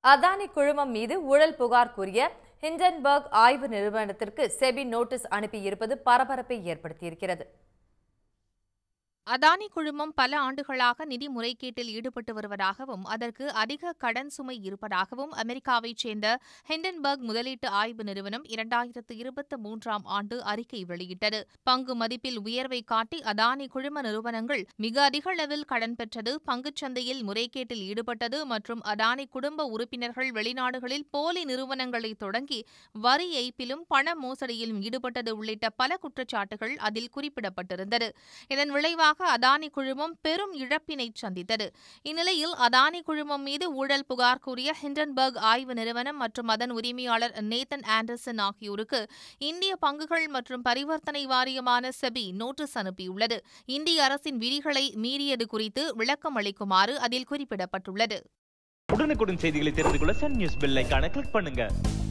அதானி குழுமம் மீது ஊழல் புகார் கூறிய ஹிண்டன்பர்க் ஆய்வு நிறுவனத்திற்கு செபி நோட்டீஸ் அனுப்பியிருப்பது பரபரப்பை ஏற்படுத்தியிருக்கிறது. அதானி குழுமம் பல ஆண்டுகளாக நிதி முறைகேட்டில் ஈடுபட்டு வருவதாகவும் அதற்கு அதிக கடன் சுமை இருப்பதாகவும் அமெரிக்காவைச் சேர்ந்த ஹிண்டன்பர்க் முதலீட்டு ஆய்வு நிறுவனம் 2023ஆம் ஆண்டு அறிக்கை வெளியிட்டது. பங்கு மதிப்பில் உயர்வை காட்டி அதானி குழும நிறுவனங்கள் மிக அதிக அளவில் கடன் பெற்றது, பங்குச்சந்தையில் முறைகேட்டில் ஈடுபட்டது மற்றும் அதானி குடும்ப உறுப்பினர்கள் வெளிநாடுகளில் போலி நிறுவனங்களை தொடங்கி வரி ஏய்ப்பிலும் பண மோசடியிலும் ஈடுபட்டது உள்ளிட்ட பல குற்றச்சாட்டுகள் அதில் குறிப்பிடப்பட்டிருந்தது. இதன் விளைவாக அதானி குழுமம் பெரும் இழப்பினை சந்தித்தது. இந்நிலையில் அதானி குழுமம் மீது ஊழல் புகார் கூறிய ஹிண்டன்பர்க் ஆய்வு நிறுவனம் மற்றும் அதன் உரிமையாளர் நேத்தன் ஆண்டர்சன் ஆகியோருக்கு இந்திய பங்குகள் மற்றும் பரிவர்த்தனை வாரியமான செபி நோட்டீஸ் அனுப்பியுள்ளது. இந்திய அரசின் விதிகளை மீறியது குறித்து விளக்கம் அளிக்குமாறு அதில் குறிப்பிடப்பட்டுள்ளது. உடனுக்குடன் செய்திகளை தெரிந்து கொள்ள சன் நியூஸ் பெல் ஐகானை கிளிக் பண்ணுங்க.